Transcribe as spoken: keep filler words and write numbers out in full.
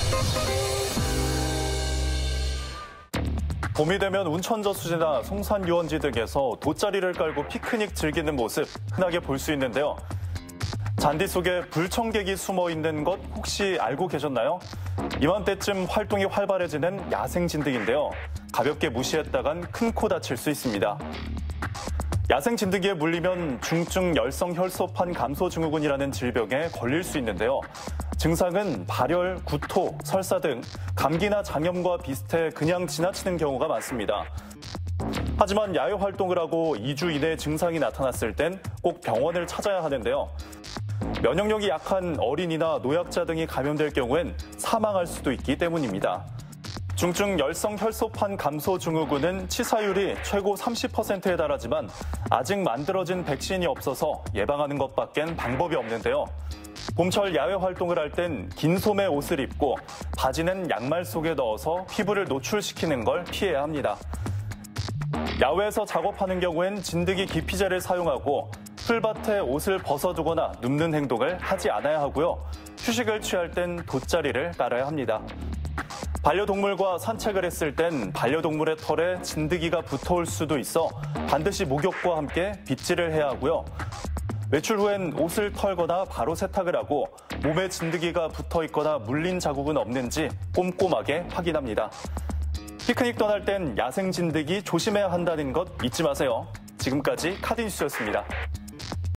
봄이 되면 운천저수지나 송산유원지 등에서 돗자리를 깔고 피크닉 즐기는 모습 흔하게 볼 수 있는데요. 잔디 속에 불청객이 숨어 있는 것 혹시 알고 계셨나요? 이맘때쯤 활동이 활발해지는 야생진드기인데요. 가볍게 무시했다간 큰 코 다칠 수 있습니다. 야생진드기에 물리면 중증 열성혈소판 감소증후군이라는 질병에 걸릴 수 있는데요. 증상은 발열, 구토, 설사 등 감기나 장염과 비슷해 그냥 지나치는 경우가 많습니다. 하지만 야외 활동을 하고 이 주 이내에 증상이 나타났을 땐 꼭 병원을 찾아야 하는데요. 면역력이 약한 어린이나 노약자 등이 감염될 경우엔 사망할 수도 있기 때문입니다. 중증 열성혈소판 감소증후군은 치사율이 최고 삼십 퍼센트에 달하지만 아직 만들어진 백신이 없어서 예방하는 것밖엔 방법이 없는데요. 봄철 야외 활동을 할 땐 긴 소매 옷을 입고 바지는 양말 속에 넣어서 피부를 노출시키는 걸 피해야 합니다. 야외에서 작업하는 경우엔 진드기 기피제를 사용하고 풀밭에 옷을 벗어두거나 눕는 행동을 하지 않아야 하고요. 휴식을 취할 땐 돗자리를 깔아야 합니다. 반려동물과 산책을 했을 땐 반려동물의 털에 진드기가 붙어올 수도 있어 반드시 목욕과 함께 빗질을 해야 하고요. 외출 후엔 옷을 털거나 바로 세탁을 하고 몸에 진드기가 붙어 있거나 물린 자국은 없는지 꼼꼼하게 확인합니다. 피크닉 떠날 땐 야생 진드기 조심해야 한다는 것 잊지 마세요. 지금까지 카디뉴스였습니다.